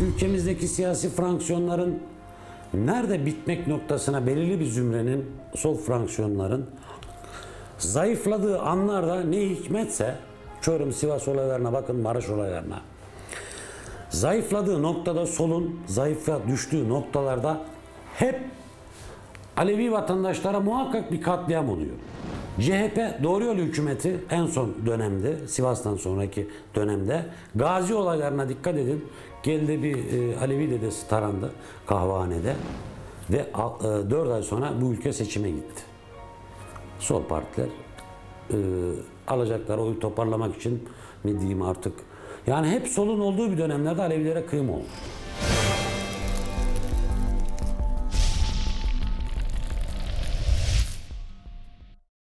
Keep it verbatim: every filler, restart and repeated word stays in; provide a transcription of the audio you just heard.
ülkemizdeki siyasi fraksiyonların nerede bitmek noktasına belirli bir zümrenin, sol fraksiyonların zayıfladığı anlarda ne hikmetse, Çorum Sivas olaylarına bakın, Maraş olaylarına. Zayıfladığı noktada, solun zayıfa düştüğü noktalarda hep Alevi vatandaşlara muhakkak bir katliam oluyor. C H P Doğru Yol hükümeti en son dönemde, Sivas'tan sonraki dönemde Gazi olaylarına dikkat edin. Geldi bir e, Alevi dedesi tarandı kahvehanede ve e, dört ay sonra bu ülke seçime gitti. Sol partiler e, alacakları oyu toparlamak için mi diyeyim artık. Yani hep solun olduğu bir dönemlerde Alevilere kıyım oldu.